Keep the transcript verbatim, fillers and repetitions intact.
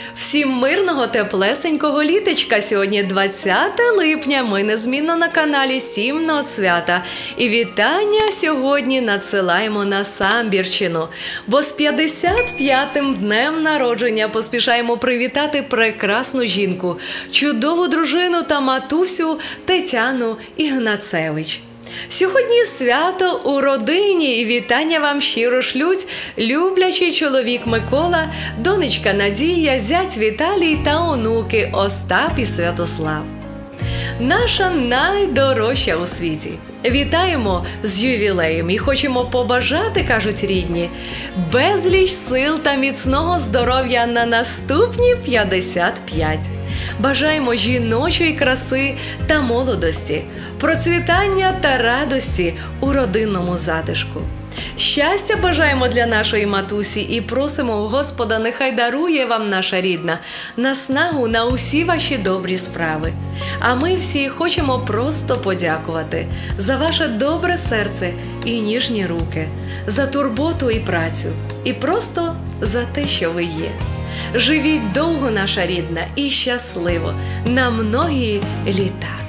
Всім мирного, теплесенького літочка. Сьогодні двадцяте липня, ми незмінно на каналі Сімного свята. І вітання сьогодні надсилаємо на Самбірщину. Бо з п'ятдесят п'ятим днем народження поспішаємо привітати прекрасну жінку, чудову дружину та матусю Тетяну Ігнацевич. Сьогодні свято у родині, і вітання вам щиро шлють люблячий чоловік Микола, донечка Надія, зять Віталій та онуки Остап і Святослав. Наша найдорожча у світі. Вітаємо з ювілеєм і хочемо побажати, кажуть рідні, безліч сил та міцного здоров'я на наступні п'ятдесят п'ять. Бажаємо жіночої краси та молодості, процвітання та радості у родинному затишку. Щастя бажаємо для нашої матусі і просимо у Господа, нехай дарує вам наша рідна наснагу на усі ваші добрі справи. А ми всі хочемо просто подякувати за ваше добре серце і ніжні руки, за турботу і працю, і просто за те, що ви є. Живіть довго, наша рідна, і щасливо на многії літа.